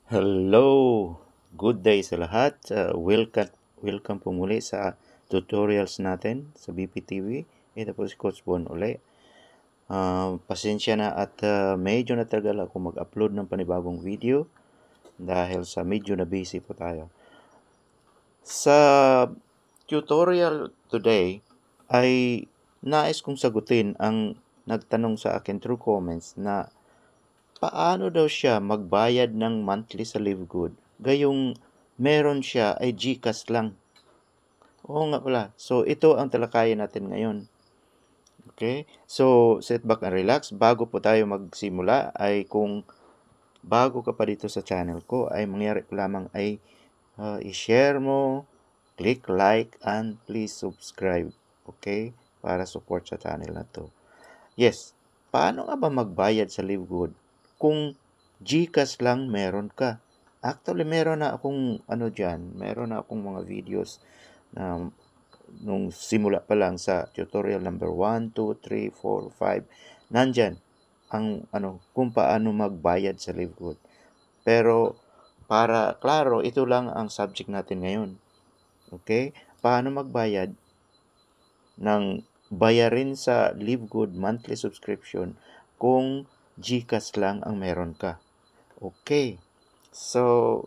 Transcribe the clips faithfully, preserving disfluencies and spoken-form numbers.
Hello! Good day sa lahat. Uh, welcome, welcome po muli sa tutorials natin sa B P T V. Ito po si Coach Bon uli. Uh, pasensya na at uh, medyo natagal ako mag-upload ng panibagong video dahil sa medyo na busy po tayo. Sa tutorial today ay nais kong sagutin ang nagtanong sa akin through comments na paano daw siya magbayad ng monthly sa Livegood? Gayong meron siya ay GCash lang. Oo nga pala. So, ito ang talakayan natin ngayon. Okay? So, sit back and relax. Bago po tayo magsimula ay kung bago ka pa dito sa channel ko ay mangyari ko lamang ay uh, i-share mo, click like, and please subscribe. Okay? Para support sa channel na to. Yes. Paano nga ba magbayad sa Livegood? Kung GCash lang meron ka. Actually, meron na akong ano dyan, meron na akong mga videos na nung simula pa lang sa tutorial number one, two, three, four, five. Nandyan ang ano, kung paano magbayad sa Livegood. Pero para klaro, ito lang ang subject natin ngayon. Okay? Paano magbayad ng bayarin sa Livegood monthly subscription kung GCash lang ang meron ka. Okay. So,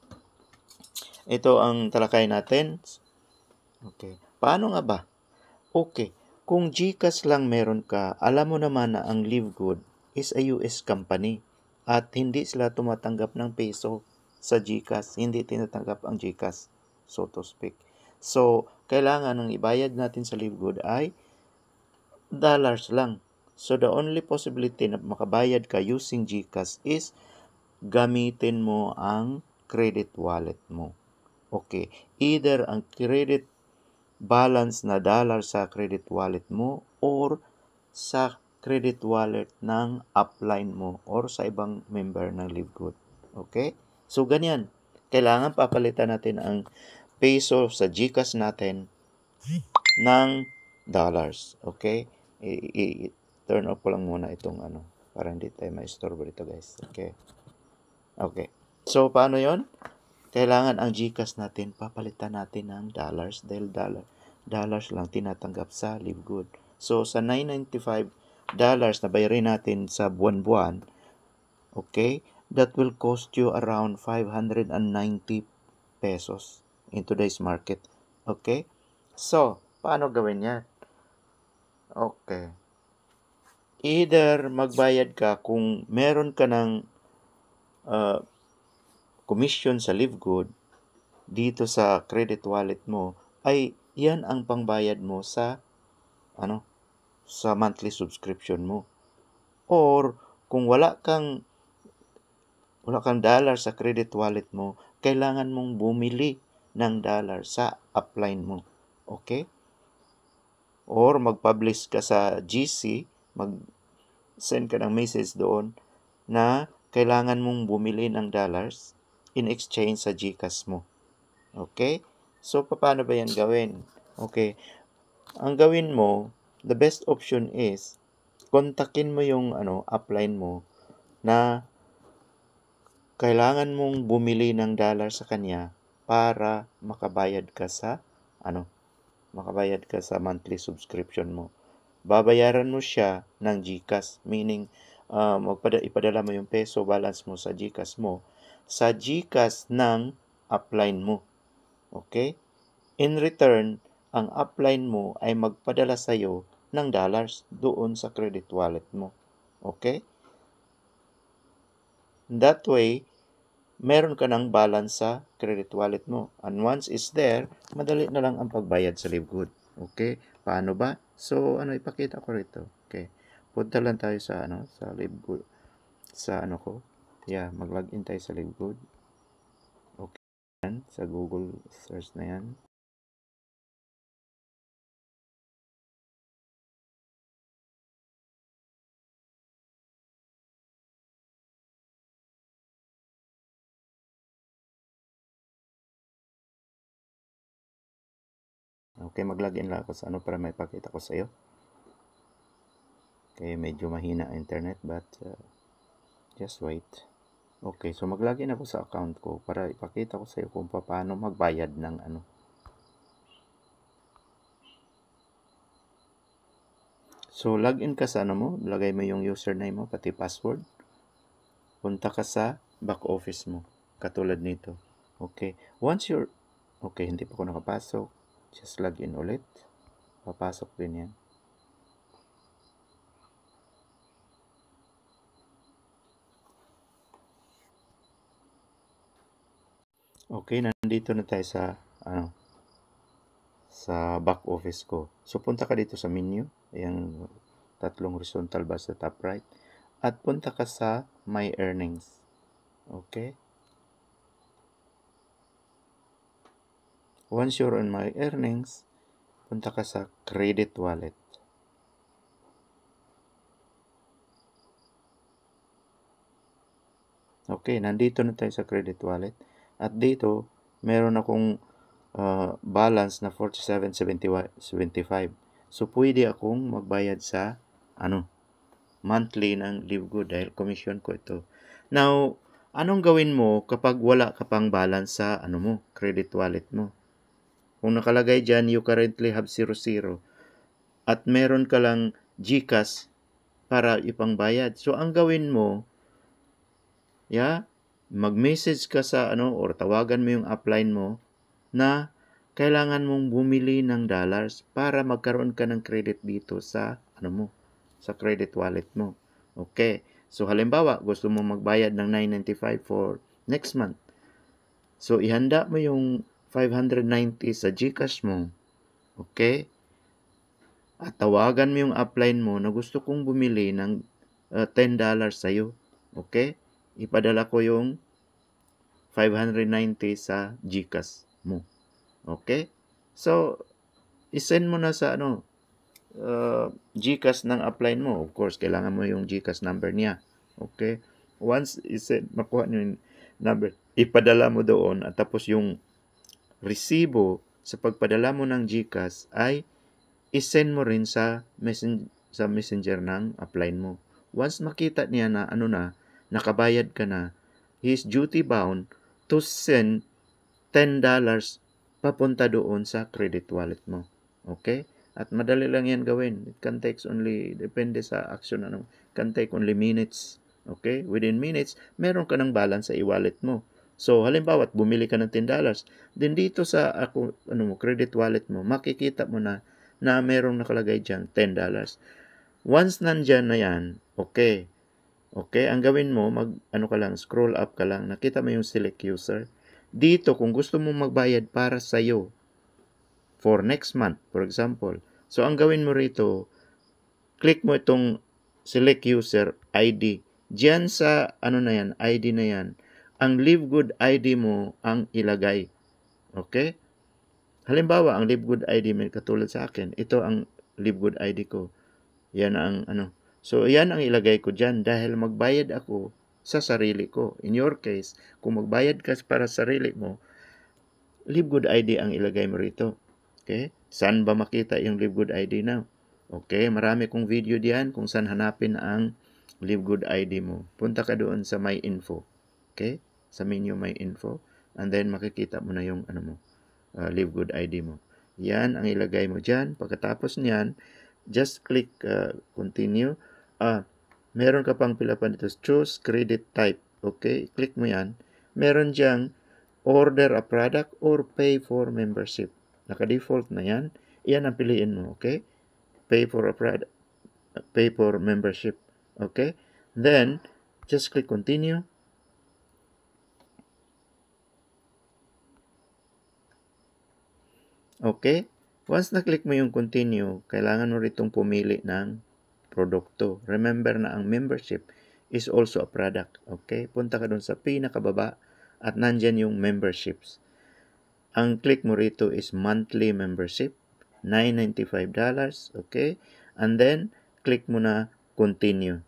ito ang talakay natin. Okay. Paano nga ba? Okay. Kung GCash lang meron ka, alam mo naman na ang Livegood is a U S company at hindi sila tumatanggap ng peso sa GCash. Hindi tinatanggap ang GCash, so to speak. So, kailangan ng ibayad natin sa Livegood ay dollars lang. So, the only possibility na makabayad ka using GCash is gamitin mo ang credit wallet mo. Okay. Either ang credit balance na dollar sa credit wallet mo or sa credit wallet ng upline mo or sa ibang member ng Livegood. Okay? So, ganyan. Kailangan papalitan natin ang peso sa GCash natin ng dollars. Okay? I-turn off ko lang muna itong ano para hindi tayo ma-istorbo dito, guys. Okay? Okay. So, paano yon? Kailangan ang GCash natin, papalitan natin ng dollars dahil dollar, dollars lang tinatanggap sa Livegood. So, sa nine ninety-five dollars na bayarin natin sa buwan-buwan, okay, that will cost you around five hundred ninety pesos in today's market. Okay? So, paano gawin yan? Okay. Either magbayad ka kung meron ka ng uh, commission sa Livegood dito sa credit wallet mo, ay yan ang pangbayad mo sa ano sa monthly subscription mo. Or kung wala kang wala kang dollar sa credit wallet mo, kailangan mong bumili ng dollar sa upline mo. Okay? Or mag-publish ka sa G C, mag-send ka ng message doon na kailangan mong bumili ng dollars in exchange sa GCash mo. Okay? So, paano ba yan gawin? Okay. Ang gawin mo, the best option is, kontakin mo yung ano, upline mo na kailangan mong bumili ng dollar sa kanya para makabayad ka sa ano, makabayad ka sa monthly subscription mo. Babayaran mo siya ng GCash, meaning uh, magpada, ipadala mo yung peso balance mo sa GCash mo sa GCash ng upline mo. Okay? In return, ang upline mo ay magpadala sa iyo ng dollars doon sa credit wallet mo. Okay? That way, meron ka ng balance sa credit wallet mo. And once it's there, madali na lang ang pagbayad sa Livegood. Okay? Paano ba? So, ano ipakita ko rito. Okay. Punta lang tayo sa ano, sa Livegood. Sa ano ko. Yeah, mag-login tayo sa Livegood. Okay. Yan, sa Google search na yan. Okay, mag-login lang ako sa ano para may pakita ko sa iyo. Okay, medyo mahina ang internet but uh, just wait. Okay, so mag-login ako sa account ko para ipakita ko sa iyo kung paano magbayad ng ano. So, login ka sa ano mo, lagay mo yung username mo, pati password. Punta ka sa back office mo, katulad nito. Okay, once you're, okay, hindi pa ako nakapasok, just login ulit. Papasok din yan. Okay, nandito na tayo sa, ano, sa back office ko. So, punta ka dito sa menu, yung tatlong horizontal bar sa top right, at punta ka sa My Earnings. Okay? Once you're on My Earnings, punta ka sa Credit Wallet. Okay, nandito na tayo sa Credit Wallet. At dito, meron akong uh, balance na forty-seven seventy-five. So, pwede akong magbayad sa, ano, monthly ng Livegood dahil commission ko ito. Now, anong gawin mo kapag wala ka pang balance sa, ano mo, credit wallet mo? Kung nakalagay dyan, you currently have zero zero at meron ka lang GCash para ipangbayad. So, ang gawin mo, yeah, mag-message ka sa ano or tawagan mo yung upline mo na kailangan mong bumili ng dollars para magkaroon ka ng credit dito sa ano mo, sa credit wallet mo. Okay. So halimbawa, gusto mo magbayad ng nine ninety-five for next month. So ihanda mo yung five ninety sa GCash mo. Okay? At tawagan mo yung upline mo na gusto kong bumili ng uh, ten dollars sa'yo. Okay? Ipadala ko yung five ninety sa GCash mo. Okay? So, isend mo na sa ano, uh, GCash ng upline mo. Of course, kailangan mo yung GCash number niya. Okay? Once isend, makuha nyo yung number, ipadala mo doon at tapos yung resibo sa pagpadala mo ng GCash ay isend mo rin sa, messen, sa messenger ng upline mo. Once makita niya na ano na, nakabayad ka na, he is duty bound to send ten dollars papunta doon sa credit wallet mo. Okay? At madali lang yan gawin. It can take only, depende sa action, ano, can take only minutes. Okay? Within minutes, meron ka ng balance sa e-wallet mo. So, halimbawa, bumili ka ng ten dollars. Then dito sa ako, ano mo, credit wallet mo, makikita mo na na merong nakalagay dyan, ten dollars. Once nandyan na yan, okay. Okay, ang gawin mo, mag, ano ka lang, scroll up ka lang, nakita mo yung select user. Dito, kung gusto mo magbayad para sa'yo, for next month, for example. So, ang gawin mo rito, click mo itong select user I D. Diyan sa, ano na yan, I D na yan, ang Livegood I D mo ang ilagay. Okay? Halimbawa, ang Livegood I D may katulad sa akin, ito ang Livegood I D ko. Yan ang, ano, so, yan ang ilagay ko dyan dahil magbayad ako sa sarili ko. In your case, kung magbayad ka para sa sarili mo, Livegood I D ang ilagay mo rito. Okay? Saan ba makita yung Livegood I D now? Okay, marami kong video diyan kung saan hanapin ang Livegood I D mo. Punta ka doon sa My Info. Okay? Sa menu My Info. And then makikita mo na yung ano mo, uh, Livegood I D mo. Yan ang ilagay mo dyan. Pagkatapos niyan, just click uh, continue. Ah, meron ka pang pilapan dito. Choose credit type. Okay? Click mo yan. Meron diyang order a product or pay for membership. Naka-default na yan. Iyan ang piliin mo. Okay? Pay for a product. Pay for membership. Okay? Then, just click continue. Okay? Once na-click mo yung continue, kailangan mo ritong pumili ng produkto. Remember na ang membership is also a product. Okay? Punta ka dun sa pinakababa at nandyan yung memberships. Ang click mo rito is monthly membership, nine ninety-five dollars. Okay? And then, click mo na continue.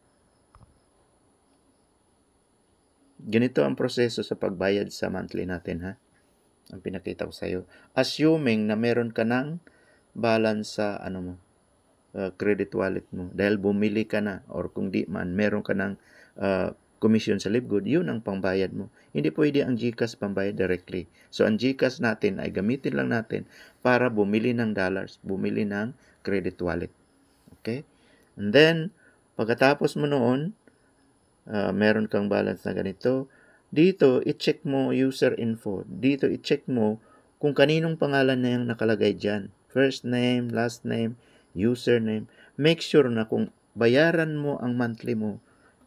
Ganito ang proseso sa pagbayad sa monthly natin, ha? Ang pinakita ko sa iyo. Assuming na meron ka ng balance sa ano mo, uh, credit wallet mo dahil bumili ka na or kung di man meron ka ng uh, commission sa LiveGood, yun ang pangbayad mo. Hindi pwede ang GCash pambayad directly. So, ang GCash natin ay gamitin lang natin para bumili ng dollars, bumili ng credit wallet. Okay? And then, pagkatapos mo noon, uh, meron kang balance na ganito. Dito, i-check mo user info. Dito, i-check mo kung kaninong pangalan na yung nakalagay dyan. First name, last name, username. Make sure na kung bayaran mo ang monthly mo,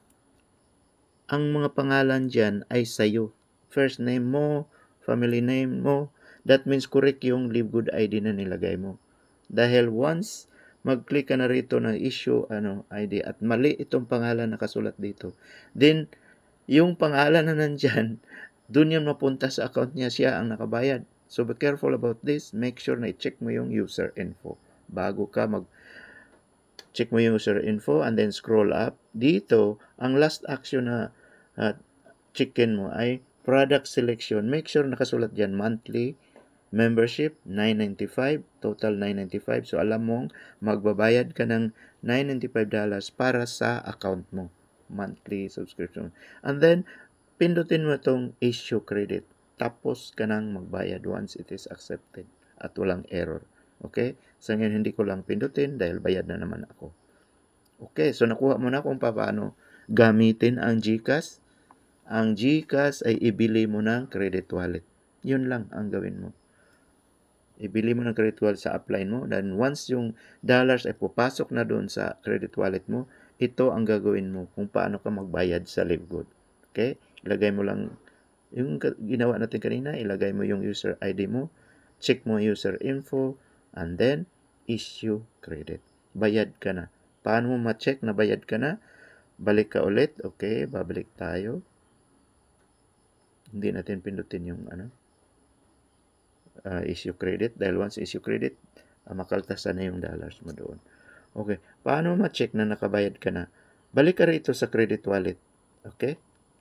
ang mga pangalan dyan ay sa'yo. First name mo, family name mo, that means correct yung LiveGood I D na nilagay mo. Dahil once mag-click ka na rito ng issue ano, I D at mali itong pangalan na kasulat dito, then yung pangalan na nandyan, dun yan mapunta sa account niya, siya ang nakabayad. So be careful about this. Make sure na i-check mo yung user info bago ka mag check mo yung user info and then scroll up. Dito, ang last action na uh, checkin mo ay product selection. Make sure nakasulat dyan monthly membership nine ninety-five, total nine ninety-five. So alam mong magbabayad ka ng nine ninety-five dollars para sa account mo, monthly subscription. And then pindutin mo itong issue credit. Tapos ka nang magbayad once it is accepted at walang error. Okay? Sa ngayon, hindi ko lang pindutin dahil bayad na naman ako. Okay, so nakuha mo na kung paano gamitin ang GCash. Ang GCash ay ibili mo ng credit wallet. Yun lang ang gawin mo. Ibili mo ng credit wallet sa upline mo. Then once yung dollars ay pupasok na doon sa credit wallet mo, ito ang gagawin mo kung paano ka magbayad sa LiveGood. Okay? Ilagay mo lang yung ginawa natin kanina. Ilagay mo yung user I D mo. Check mo user info. And then, issue credit. Bayad ka na. Paano mo ma-check na bayad ka na? Balik ka ulit. Okay, babalik tayo. Hindi natin pindutin yung ano, uh, issue credit. Dahil once issue credit, uh, makaltasan na yung dollars mo doon. Okay, paano mo ma-check na nakabayad ka na? Balik ka rito sa credit wallet. Okay?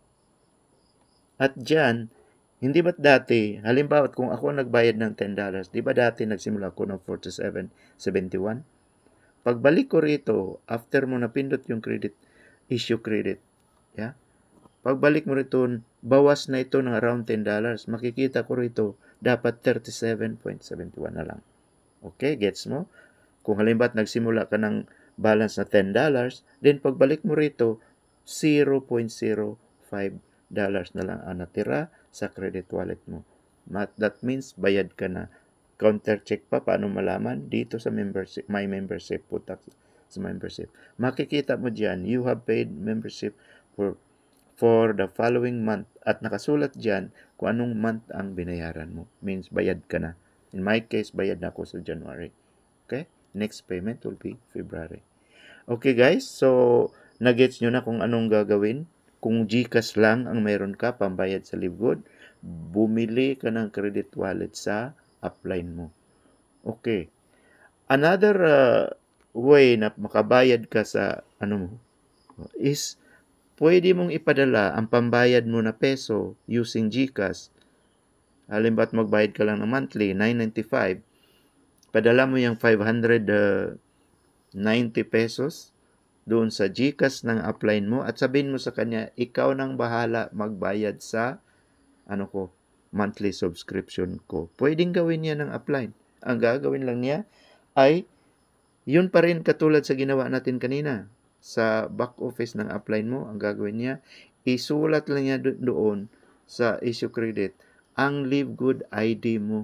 At dyan, hindi ba't dati, halimbawa kung ako nagbayad ng ten dollars, di ba dati nagsimula ako ng forty-seven seventy-one? Pagbalik ko rito, after mo napindot yung credit, issue credit, yeah? Pagbalik mo rito, bawas na ito ng around ten dollars. Makikita ko rito, dapat thirty-seven seventy-one na lang. Okay, gets mo? Kung halimbawa nagsimula ka ng balance na ten dollars, then pagbalik mo rito, zero point zero five dollars na lang ang natira sa credit wallet mo. That means bayad ka na. Counter check pa, paano malaman? Dito sa membership, my membership, putak sa membership. Makikita mo dyan, you have paid membership for for the following month. At nakasulat dyan kung anong month ang binayaran mo. Means bayad ka na. In my case, bayad na ako sa January. Okay? Next payment will be February. Okay guys, so nagets nyo na kung anong gagawin. Kung GCash lang ang meron ka, pambayad sa LiveGood, bumili ka ng credit wallet sa upline mo. Okay. Another uh, way na makabayad ka sa ano mo is pwede mong ipadala ang pambayad mo na peso using GCash. Halimbawa't magbayad ka lang ng monthly, nine ninety-five. Padala mo yung five hundred ninety pesos doon sa GCash ng upline mo at sabihin mo sa kanya, ikaw nang bahala magbayad sa ano ko, monthly subscription ko. Pwedeng gawin niya ng upline. Ang gagawin lang niya ay yun pa rin katulad sa ginawa natin kanina. Sa back office ng upline mo, ang gagawin niya, isulat lang niya do- doon sa issue credit ang LiveGood I D mo.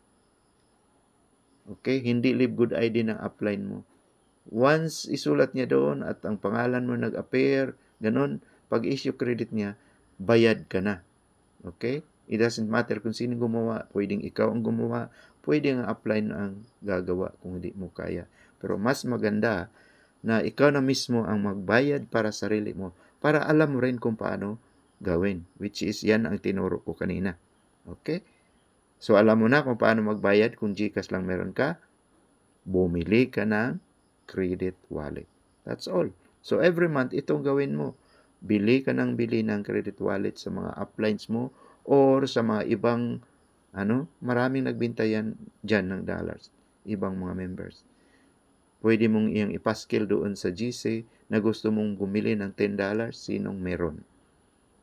Okay? Hindi LiveGood I D ng upline mo. Once isulat niya doon at ang pangalan mo nag-appear, ganun, pag issue credit niya, bayad ka na. Okay? It doesn't matter kung sino gumawa. Pwedeng ikaw ang gumawa. Pwedeng ang upline ang gagawa kung hindi mo kaya. Pero mas maganda na ikaw na mismo ang magbayad para sa sarili mo. Para alam mo rin kung paano gawin. Which is yan ang tinuro ko kanina. Okay? So alam mo na kung paano magbayad kung GCash lang meron ka. Bumili ka ng credit wallet. That's all. So every month, itong gawin mo. Bili ka ng bili ng credit wallet sa mga uplines mo or sa mga ibang, ano, maraming nagbintayan dyan ng dollars. Ibang mga members. Pwede mong iyang ipaskill doon sa G C na gusto mong bumili ng ten dollars, sinong meron.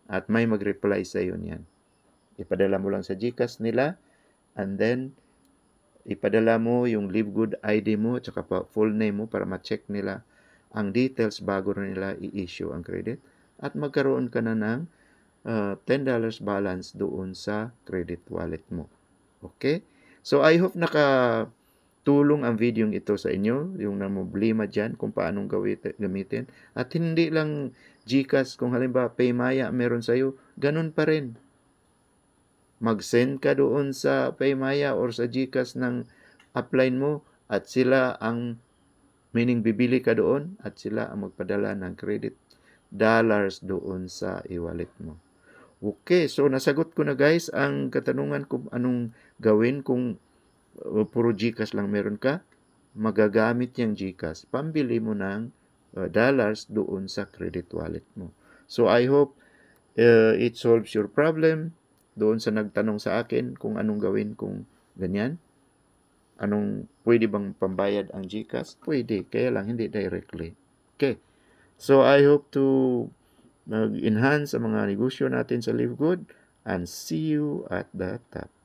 At may mag-reply sa iyo niyan. Ipadala mo lang sa GCash nila, and then ipadala mo yung LiveGood I D mo at saka full name mo para ma-check nila ang details bago na nila i-issue ang credit. At magkaroon ka na ng uh, ten dollars balance doon sa credit wallet mo. Okay? So I hope nakatulong ang video ito sa inyo, yung namumblema dyan kung paanong gamitin. At hindi lang GCash, kung halimbawa Paymaya meron sa'yo, ganun pa rin. Mag-send ka doon sa Paymaya or sa GCash ng upline mo at sila ang, meaning bibili ka doon at sila ang magpadala ng credit dollars doon sa e-wallet mo. Okay, so nasagot ko na guys ang katanungan kung anong gawin kung uh, puro GCash lang meron ka. Magagamit yung GCash, pambili mo ng uh, dollars doon sa credit wallet mo. So I hope uh, it solves your problem. Doon sa nagtanong sa akin kung anong gawin kung ganyan. Anong, pwede bang pambayad ang GCash? Pwede, kaya lang hindi directly. Okay. So I hope to mag-enhance ang mga negosyo natin sa LiveGood and see you at the top.